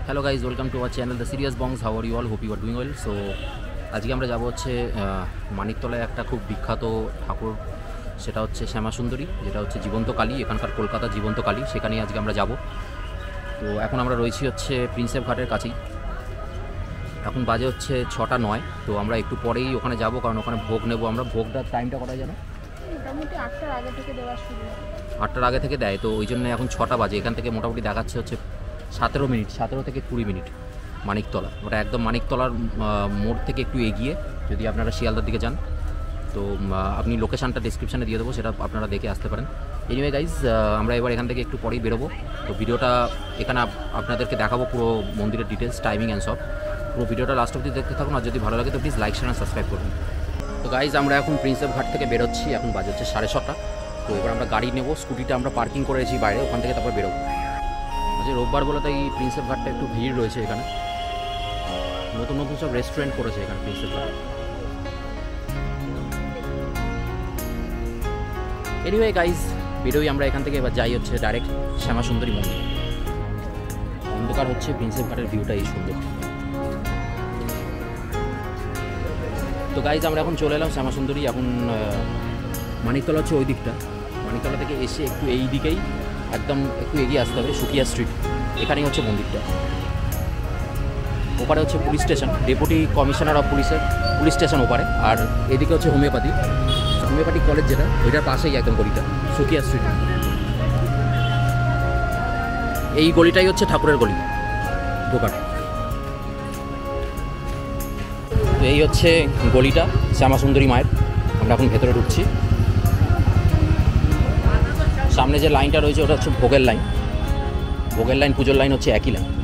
Hello guys, welcome to our channel TheSeriousBongs। How are you all? Hope you are doing well. So আজকে আমরা যাবো হচ্ছে মানিকতলায় একটা খুব বিখ্যাত ঠাকুর, সেটা হচ্ছে শ্যামাসুন্দরী, যেটা হচ্ছে জীবন্ত কালী, এখানকার কলকাতা জীবন্ত কালী। সেখানেই আজকে আমরা যাব। তো এখন আমরা রয়েছি হচ্ছে প্রিন্সেপ ঘাটের কাছেই। এখন বাজে হচ্ছে 6টা 9। তো আমরা একটু পরেই ওখানে যাব, কারণ ওখানে ভোগ নেব আমরা। ভোগটার টাইমটা করা জানো? মোটামুটি 8টার আগে থেকে দেওয়া শুরু হয়। 8টার আগে থেকে দেয়, তো ওই জন্য এখন 6টা বাজে। এখান থেকে মোটামুটি দেখাচ্ছে হচ্ছে 17 মিনিট, 17 থেকে 20 মিনিট মানিকতলা। ওটা একদম মানিকতলার মোড় থেকে একটু এগিয়ে, যদি আপনারা শিয়ালদার দিকে যান। তো আপনি লোকেশানটা ডিসক্রিপশানে দিয়ে দেবো, সেটা আপনারা দেখে আসতে পারেন। এনিওয়ে গাইজ, আমরা এবার এখান থেকে একটু পরেই বেরোবো। তো ভিডিওটা এখানে আপনাদেরকে দেখাবো পুরো মন্দিরের ডিটেলস, টাইমিং অ্যান্ড সব। পুরো ভিডিওটা লাস্ট অবধি দেখতে থাকুন, আর যদি ভালো লাগে তো প্লিজ লাইক শেয়ার সাবস্ক্রাইব করুন। তো গাইজ, আমরা এখন প্রিন্সেপ ঘাট থেকে বেরোচ্ছি। এখন বাজে হচ্ছে 6:30। তো এবার আমরা গাড়ি নেব, স্কুটিটা আমরা পার্কিং করেছি বাইরে, ওখান থেকে তারপর বেরোবো। আজ রোববার বলে তাই প্রিন্সেপ ঘাটটা একটু ভিড় রয়েছে এখানে। নতুন নতুন সব রেস্টুরেন্ট করেছে এখানে প্রিন্সেপ ঘাটে। এনিওয়ে গাইজ, বেরোই আমরা এখান থেকে। এবার যাই হচ্ছে ডাইরেক্ট শ্যামাসুন্দরী মন্দির। অন্ধকার হচ্ছে, প্রিন্সেপ ঘাটের ভিউটা এই সুন্দর। তো গাইজ, আমরা এখন চলে এলাম শ্যামাসুন্দরী। এখন মানিকতলা হচ্ছে ওই দিকটা। মানিকতলা থেকে এসে একটু এই দিকেই একদম একটু এগিয়ে আসতে হবে, সুকিয়া স্ট্রিট। এখানেই হচ্ছে মন্দিরটা। ওপারে হচ্ছে police station, deputy commissioner of police station ওপারে। আর এদিকে হচ্ছে হোমিওপ্যাথি কলেজ, যেটা ওইটার পাশেই একদম গলিটা, সুকিয়া স্ট্রিট। এই গলিটাই হচ্ছে ঠাকুরের গলি ঢোকার। তো এই হচ্ছে গলিটা শ্যামাসুন্দরী মায়ের। আমরা এখন ভেতরে ঢুকছি। সামনে যে লাইনটা রয়েছে ওটা হচ্ছে ভোগের লাইন। ভোগের লাইন, পুজোর লাইন হচ্ছে একই লাইন।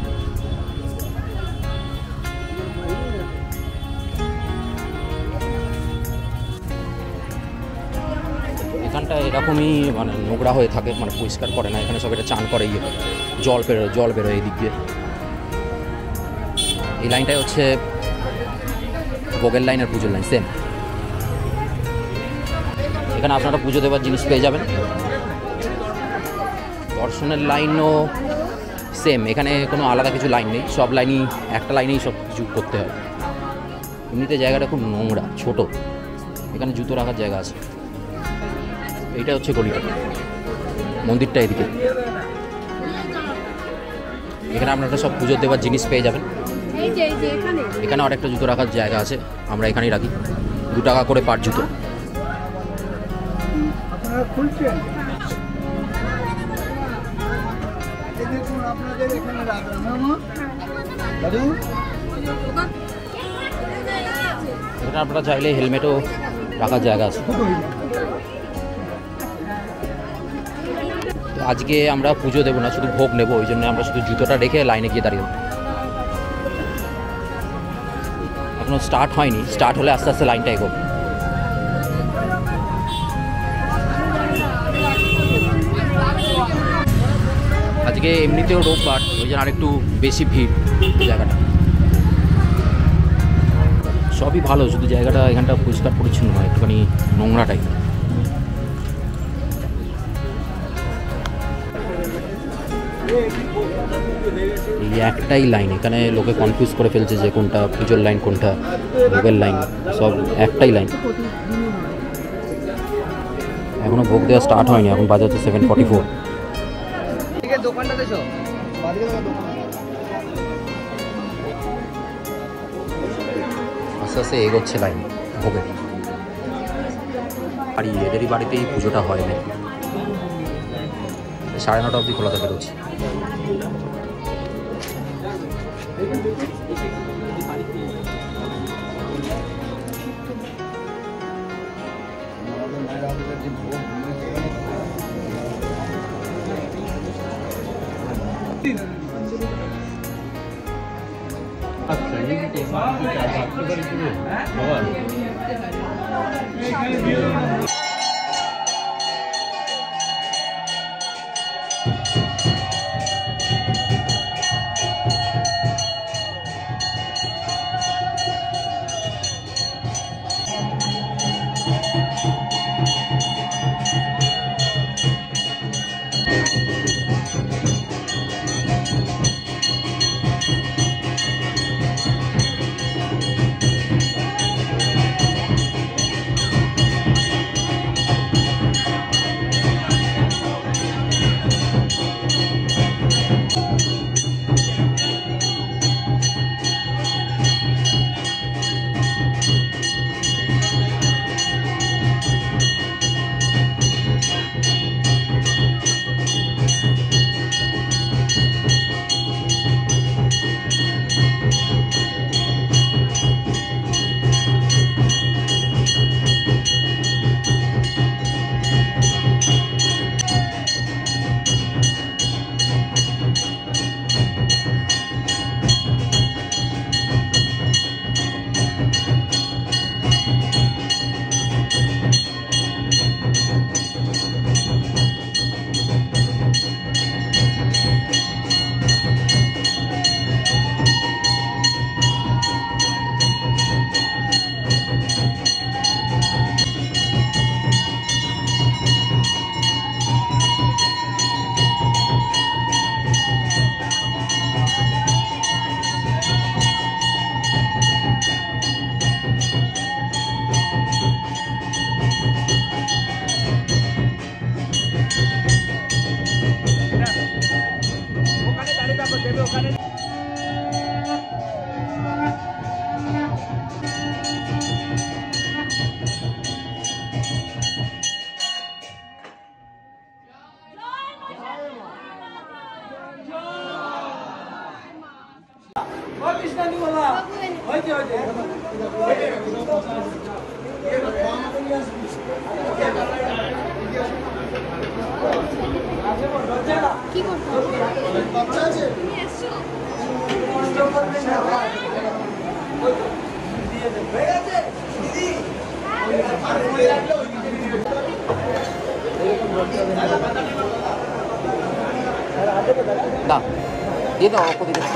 এখানটা এরকমই মানে নোংরা হয়ে থাকে, মানে পরিষ্কার করে না এখানে। সব এটা চান করে, জল বেরোয় এই দিক দিয়ে। এই লাইনটাই হচ্ছে ভোগের লাইন আর পুজোর লাইন সেম। এখানে আপনারা পুজো দেওয়ার জিনিস পেয়ে যাবেন। দর্শনের লাইনও সেম, এখানে কোনো আলাদা কিছু লাইন নেই। সব লাইনই একটা লাইনেই সব কিছু করতে হয়। এমনিতে জায়গাটা খুব নোংরা, ছোট। এখানে জুতো রাখার জায়গা আছে। এইটা হচ্ছে গলিটা, মন্দিরটা এদিকে। এখানে আপনারা সব পুজো দেওয়ার জিনিস পেয়ে যাবেন। এখানে আরেকটা জুতো রাখার জায়গা আছে, আমরা এখানেই রাখি। 2 টাকা করে পার জুতো। এখানে আপনারা চাইলে হেলমেটও রাখার জায়গা আছে। আজকে আমরা পুজো দেবো না, শুধু ভোগ নেবো। ওই জন্য আমরা শুধু জুতোটা রেখে লাইনে গিয়ে দাঁড়িয়ে। এখনো স্টার্ট হয়নি, স্টার্ট হলে আস্তে আস্তে লাইনটা এগোবে। আজকে এমনিতেও রোববার, ওই জন্য আরেকটু বেশি ভিড় জায়গাটা। সবই ভালো, শুধু জায়গাটা এখানটা পরিষ্কার পরিচ্ছন্ন নয়, একটুখানি নোংরাটাই। এই একটাই লাইন, এখানে লোকে কনফিউজ করে ফেলছে যে কোনটা পুজোর লাইন কোনটা ভোগের লাইন। সব একটাই লাইন। এখনো ভোগ দেওয়া স্টার্ট হয়নি, এখন বাজে হচ্ছে 7:44। আস্তে আস্তে এগোচ্ছে লাইন ভোগের। আর এদেরই বাড়িতেই পুজোটা হয় না। 9:30 অবধি খোলা থাকে রয়েছে। Krishnandu bola. Hoyte. কি করছো? বাচ্চা আছে? তুমি এসছো? হয়ে গেছে দিদি। না দিয়ে দাও ওকে দিয়ে দাও।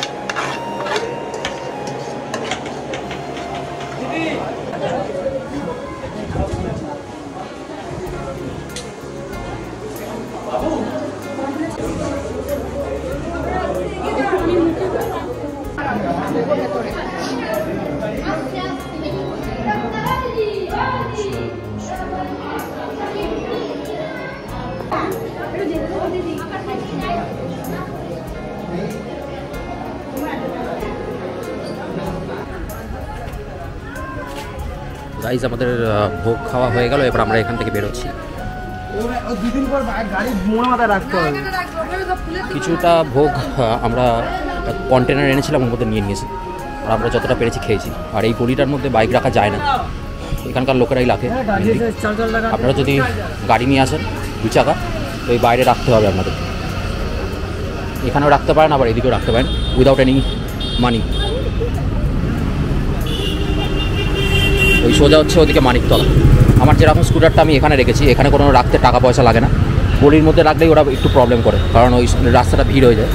গাইজ আমাদের ভোগ খাওয়া হয়ে গেল, এবার আমরা এখান থেকে বেরোচ্ছি। কিছুটা ভোগ আমরা কন্টেনার এনেছিলাম, ওর মধ্যে নিয়ে নিয়েছি, আর আমরা যতটা পেরেছি খেয়েছি। আর এই গলিটার মধ্যে বাইক রাখা যায় না, এখানকার লোকেরাই রাখে। আপনারা যদি গাড়ি নিয়ে আসেন 2 চাকা, তো এই বাইরে রাখতে হবে আপনাদের। এখানেও রাখতে পারেন, আবার এদিকেও রাখতে পারেন উইদাউট এনি মানি। ওই সোজা হচ্ছে ওদিকে মানিকতলা। আমার যেরকম স্কুটারটা আমি এখানে রেখেছি, এখানে কোনো রাখতে টাকা পয়সা লাগে না। গলির মধ্যে রাখলেই ওরা একটু প্রবলেম করে, কারণ ওই রাস্তাটা ভিড় হয়ে যায়।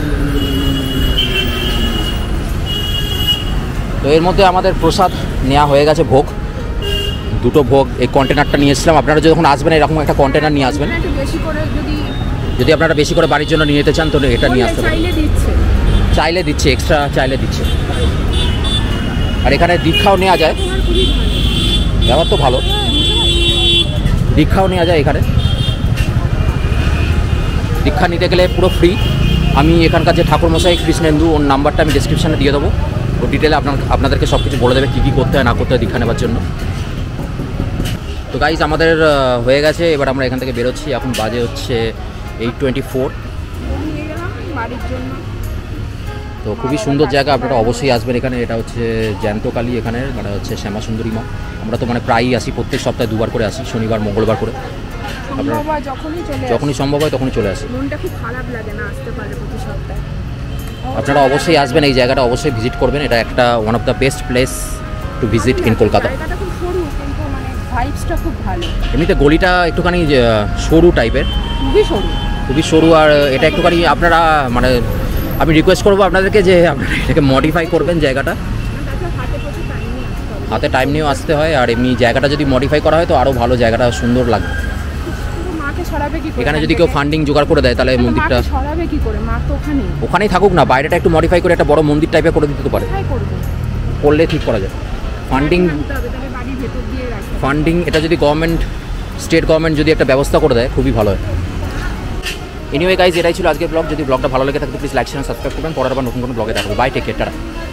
তো এর মধ্যে আমাদের প্রসাদ নেওয়া হয়ে গেছে, ভোগ 2টো ভোগ। এই কন্টেনারটা নিয়ে এসেছিলাম। আপনারা যখন আসবেন এরকম একটা কন্টেনার নিয়ে আসবেন। যদি আপনারা বেশি করে বাড়ির জন্য নিয়ে যেতে চান, তো এটা নিয়ে আসতে পারেন। চাইলে দিচ্ছে, এক্সট্রা চাইলে দিচ্ছে। আর এখানে দীক্ষাও নেওয়া যায়, ব্যাপার তো ভালো, দীক্ষাও নেওয়া যায় এখানে। দীক্ষা নিতে গেলে পুরো ফ্রি। আমি এখানকার যে ঠাকুরমশাই কৃষ্ণেন্দু, ওর নাম্বারটা আমি ডেসক্রিপশানে দিয়ে দেবো। ও ডিটেলে আপনাদেরকে সব কিছু বলে দেবে কী কী করতে হয় না করতে হয় দীক্ষা নেওয়ার জন্য। তো গাইজ আমাদের হয়ে গেছে, এবার আমরা এখান থেকে বেরোচ্ছি। এখন বাজে হচ্ছে 8:24। তো খুবই সুন্দর জায়গা, আপনারা অবশ্যই আসবেন এখানে। এটা হচ্ছে জ্যান্ত কালী, এখানে মানে হচ্ছে শ্যামা সুন্দরী মা। আমরা তো মানে প্রায়ই আসি, প্রত্যেক সপ্তাহে 2বার করে আসি, শনিবার মঙ্গলবার করে। যখনই সম্ভব হয় তখনই চলে আসি। আপনারা অবশ্যই আসবেন, এই জায়গাটা অবশ্যই ভিজিট করবেন। এটা একটা one of the best place to visit in Kolkata. এমনিতে গলিটা একটুখানি সরু টাইপের, খুবই সরু। আর এটা একটুখানি আপনারা মানে আমি রিকোয়েস্ট করবো আপনাদেরকে যে আপনারা এটাকে মডিফাই করবেন জায়গাটা। হাতে টাইম নিয়েও আসতে হয়, আর এমনি জায়গাটা যদি মডিফাই করা হয় তো আরও ভালো, জায়গাটা সুন্দর লাগবে। এখানে যদি কেউ ফান্ডিং জোগাড় করে দেয় তাহলে মন্দিরটা ওখানেই থাকুক না, বাইরেটা একটু মডিফাই করে একটা বড় মন্দির টাইপের করে দিতে পারে, করলে ঠিক করা যায়। ফান্ডিং এটা যদি গভর্নমেন্ট, স্টেট গভর্নমেন্ট যদি একটা ব্যবস্থা করে দেয় খুবই ভালো হয়। এনিওয়ে গাইজ, এটাই ছিল আজকের ব্লগ। যদি ব্লগটা ভালো লেগে থাকে প্লিজ লাইক শেয়ার সাবস্ক্রাইব করবেন। পরের আবার নতুন কোনো ব্লগে থাকবো। Bye, take care, tata.